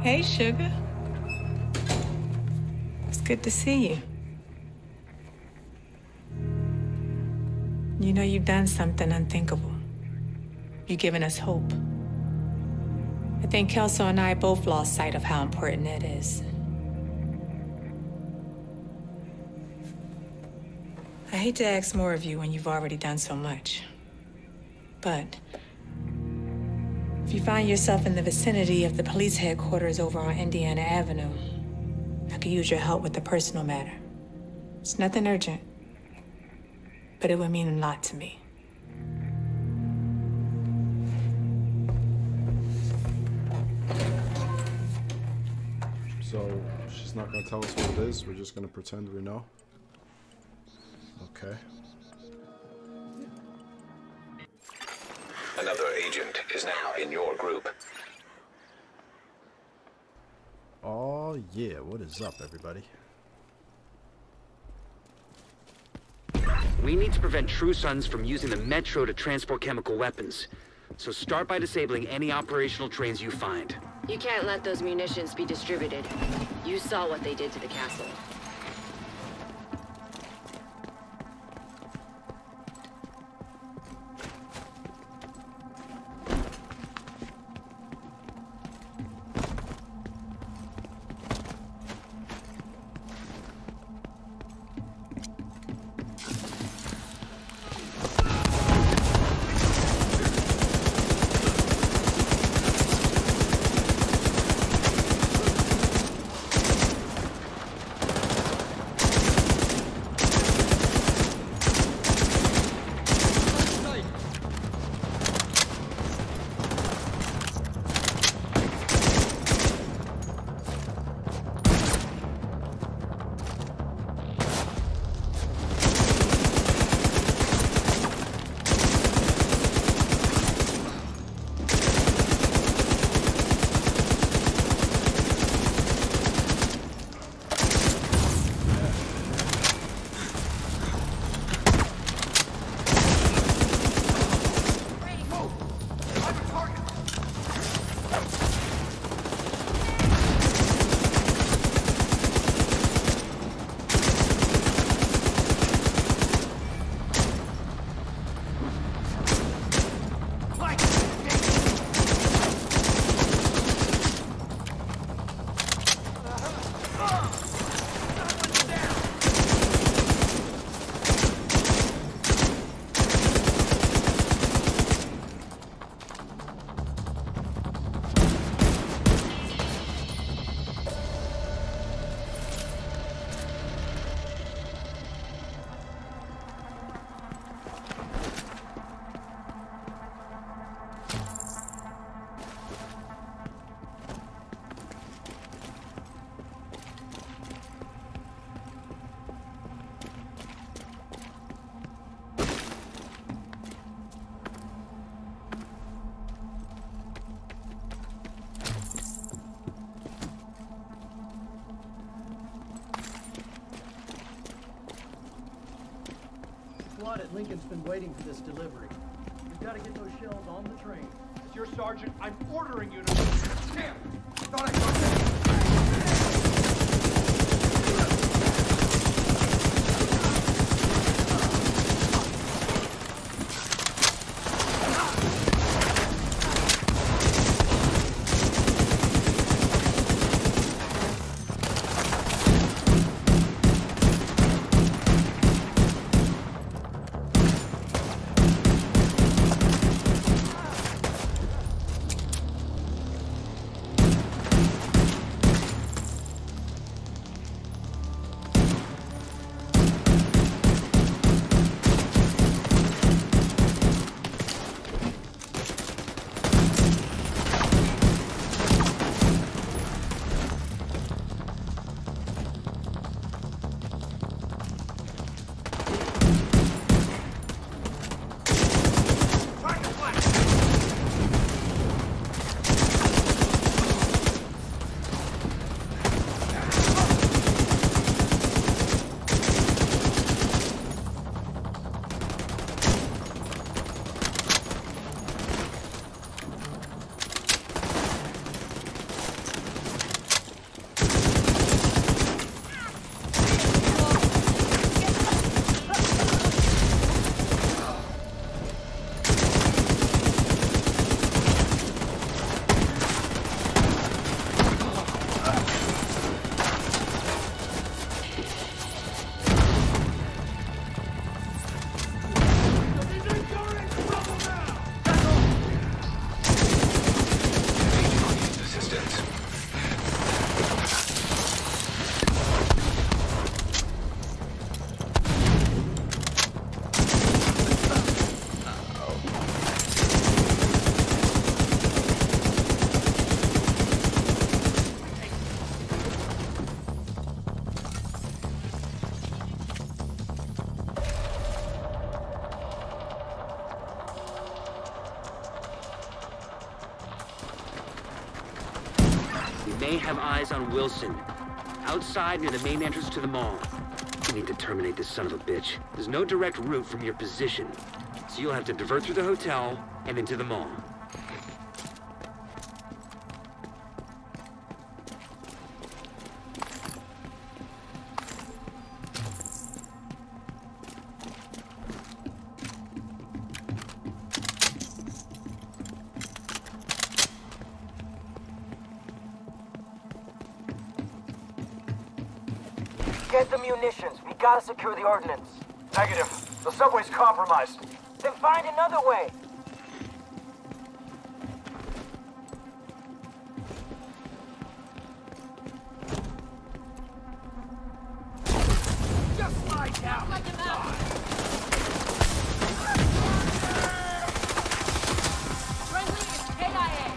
Hey, sugar. It's good to see you. You know you've done something unthinkable. You've given us hope. I think Kelso and I both lost sight of how important it is. I hate to ask more of you when you've already done so much. But if you find yourself in the vicinity of the police headquarters over on Indiana Avenue, I could use your help with the personal matter. It's nothing urgent, but it would mean a lot to me. So, she's not gonna tell us what it is, we're just gonna pretend we know? Okay. Another agent is now in your group. Oh yeah, what is up, everybody? We need to prevent True Sons from using the Metro to transport chemical weapons. So start by disabling any operational trains you find. You can't let those munitions be distributed. You saw what they did to the castle. Squad at Lincoln's been waiting for this delivery. You've got to get those shells on the train. Your sergeant, I'm ordering you to... Damn! Thought I got may have eyes on Wilson. Outside near the main entrance to the mall. We need to terminate this son of a bitch. There's no direct route from your position, so you'll have to divert through the hotel and into the mall. Get the munitions. We gotta secure the ordnance. Negative. The subway's compromised. Then find another way. Just lie down. Friendly is KIA.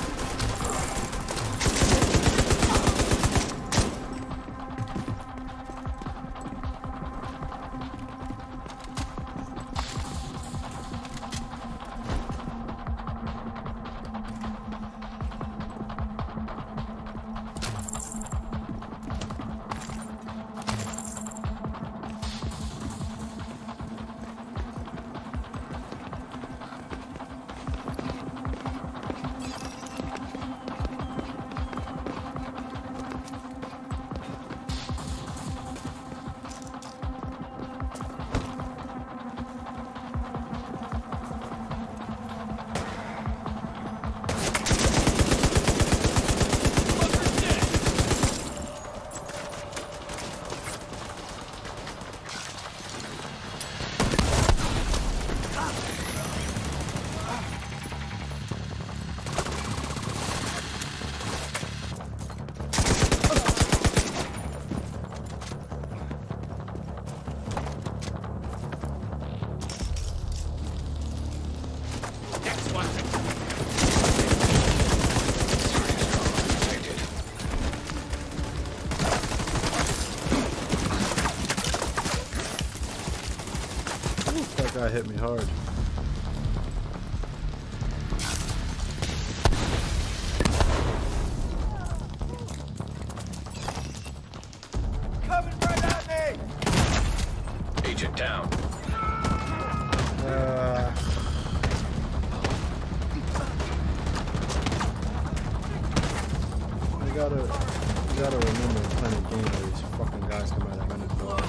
That guy hit me hard. Coming right at me! Agent down. You gotta remember playing a game where these fucking guys come out of minute.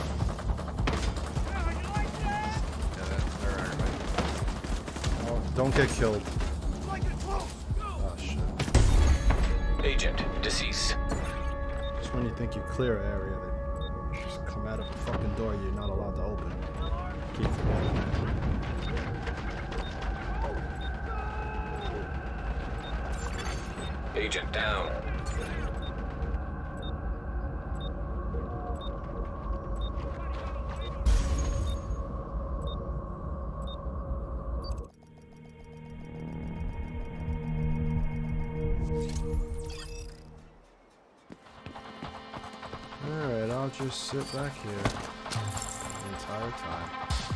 Oh, don't get killed. Oh shit. Agent deceased. Just when you think you clear an area, they just come out of a fucking door you're not allowed to open. Keep forgetting that. Agent down. Alright, I'll just sit back here the entire time.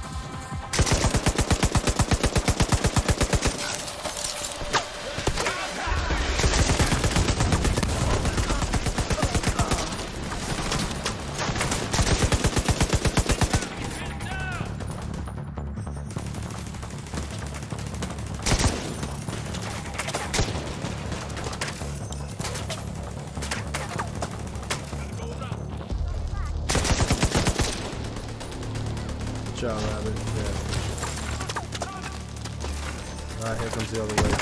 Good job, Rabbit. Yeah. Alright, here comes the other way.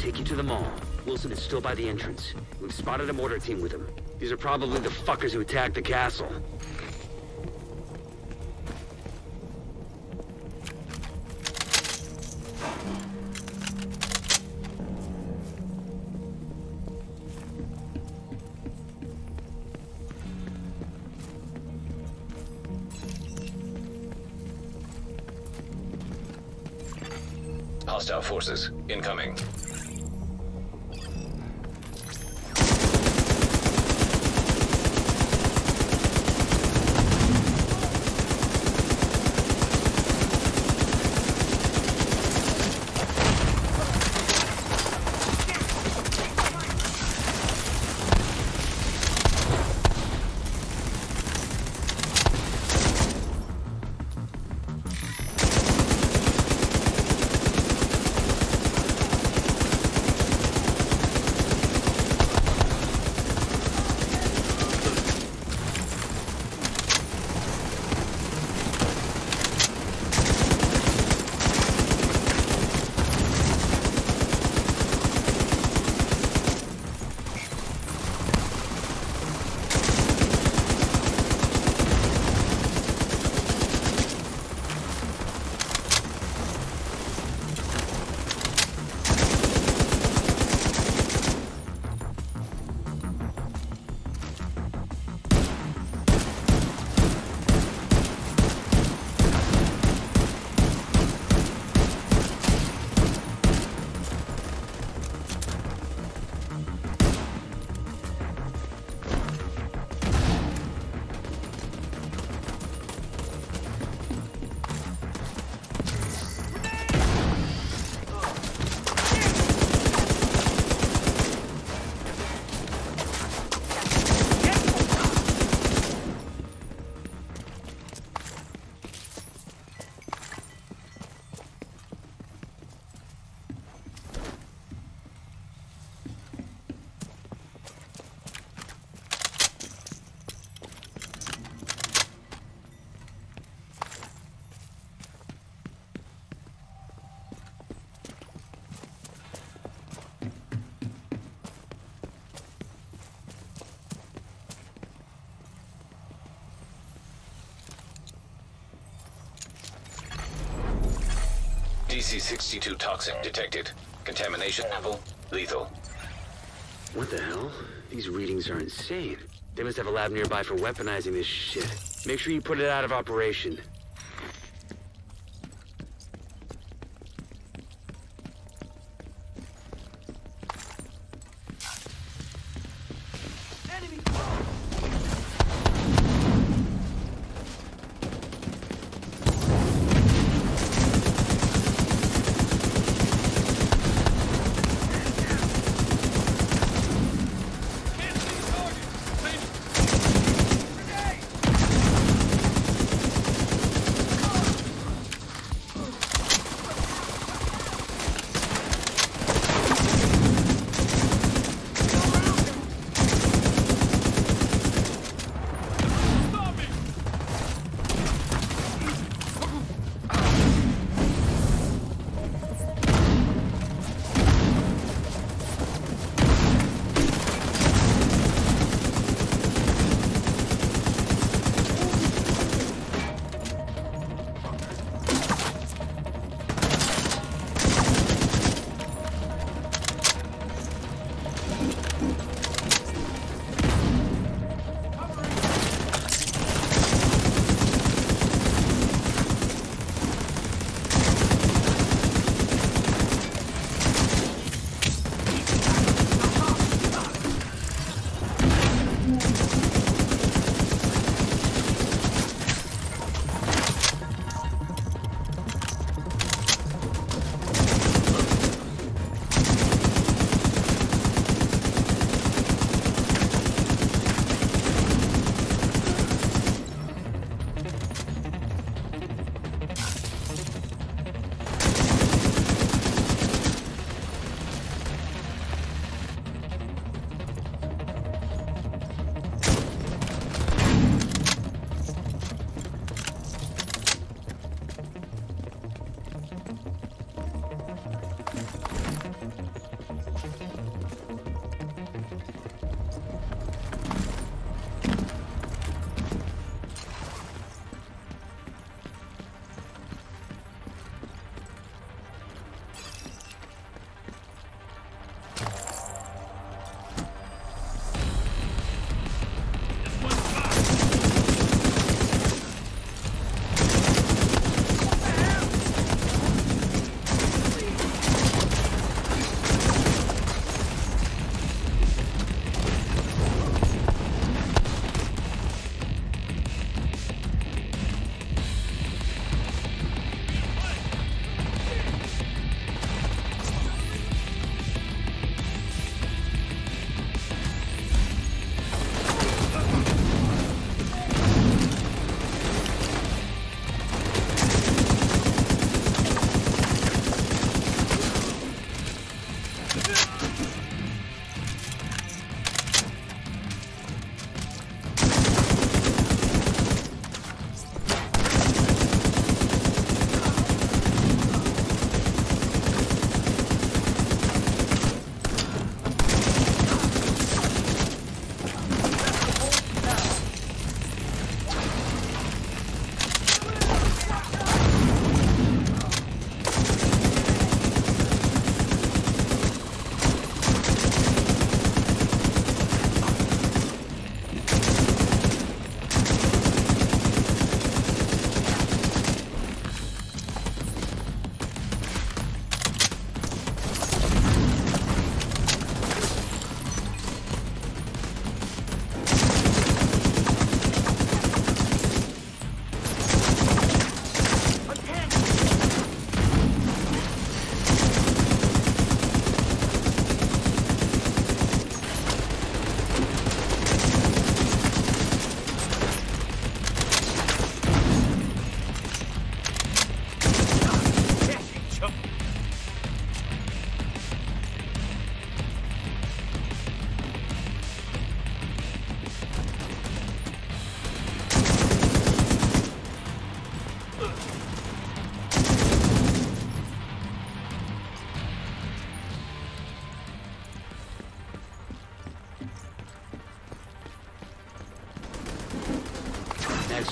take you to the mall. Wilson is still by the entrance. We've spotted a mortar team with him. These are probably the fuckers who attacked the castle. Hostile forces incoming. DC-62 toxic detected. Contamination level lethal. What the hell? These readings are insane. They must have a lab nearby for weaponizing this shit. Make sure you put it out of operation.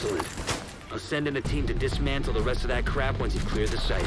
Excellent. I'll send in a team to dismantle the rest of that crap once you've cleared the site.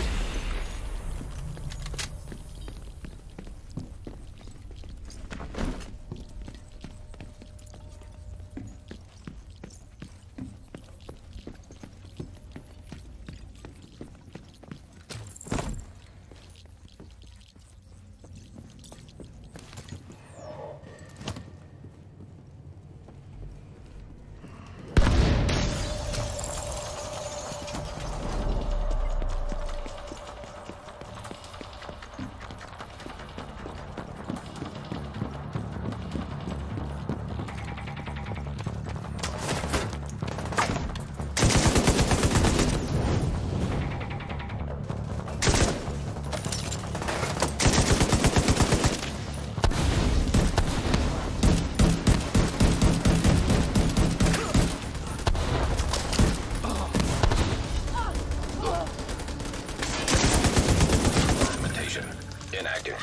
Inactive.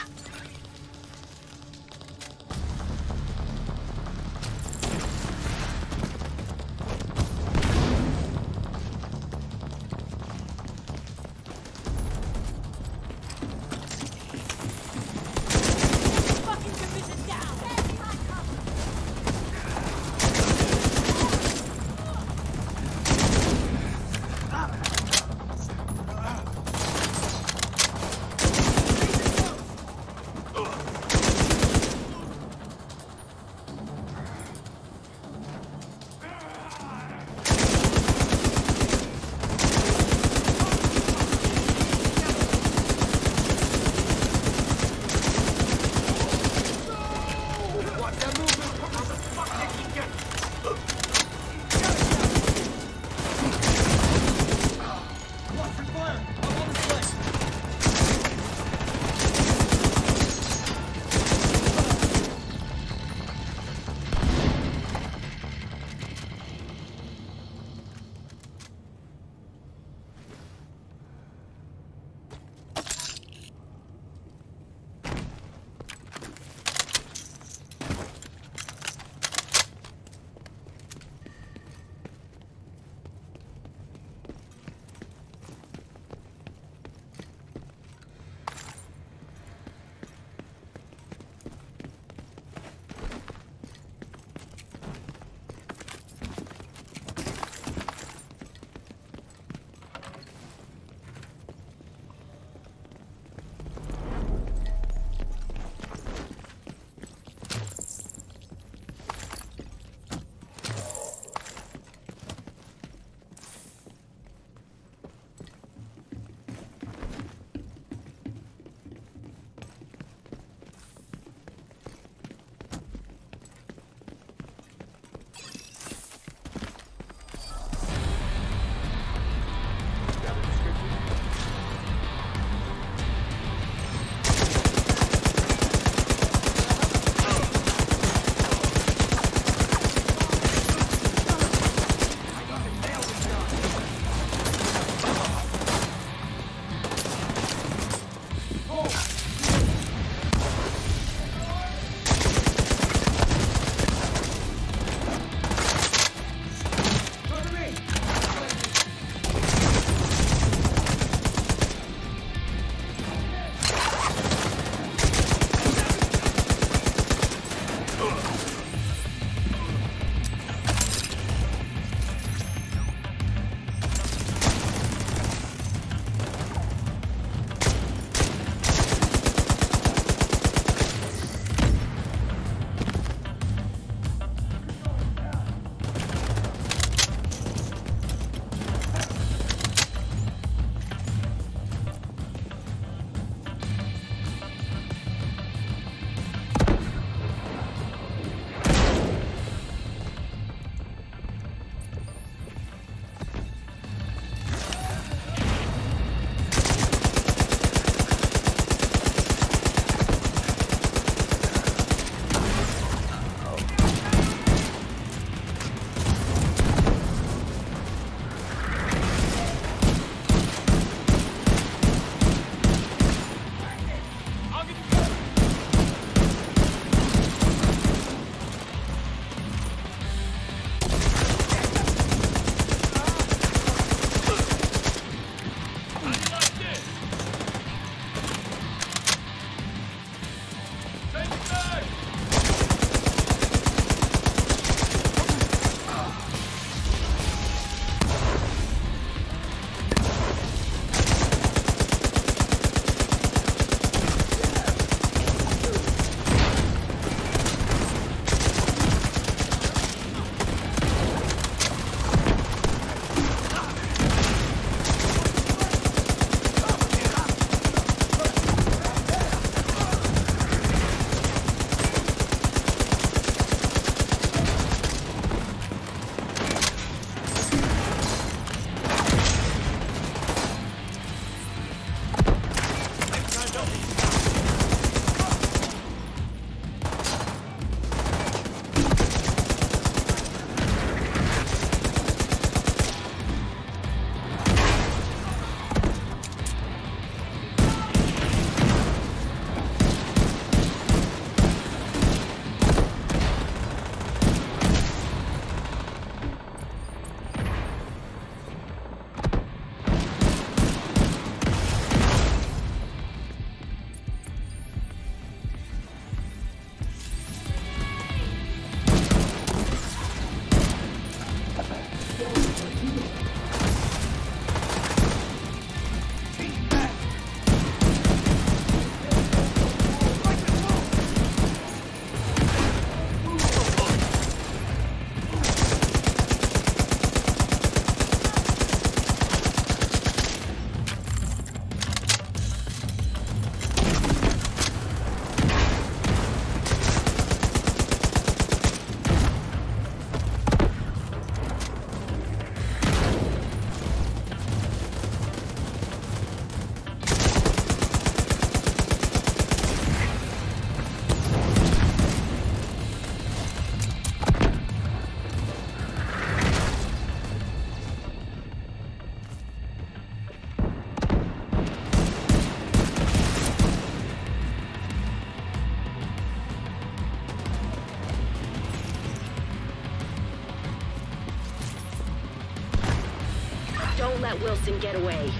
let Wilson get away.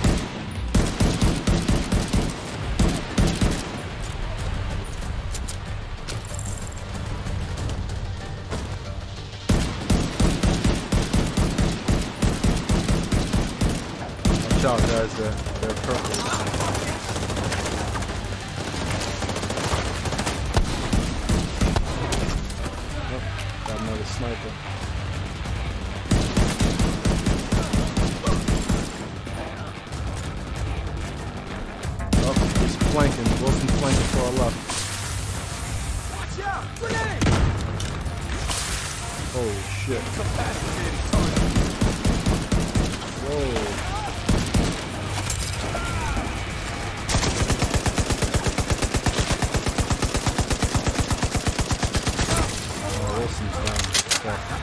Watch out, guys. They're purple. Oh, got another sniper. Oh, he's flanking. Wilson's flanking for our left. Watch out! Grenade! Holy shit. Whoa. Wilson's down. Fuck.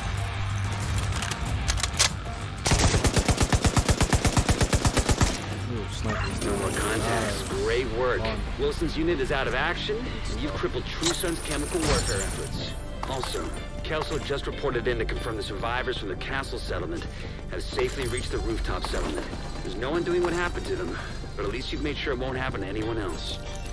Ooh, sniper's No down. more contacts. Great work. Wilson's unit is out of action, and you've crippled True Sun's chemical warfare efforts. Also, Kelso just reported in to confirm the survivors from the castle settlement have safely reached the rooftop settlement. There's no one doing what happened to them, but at least you've made sure it won't happen to anyone else.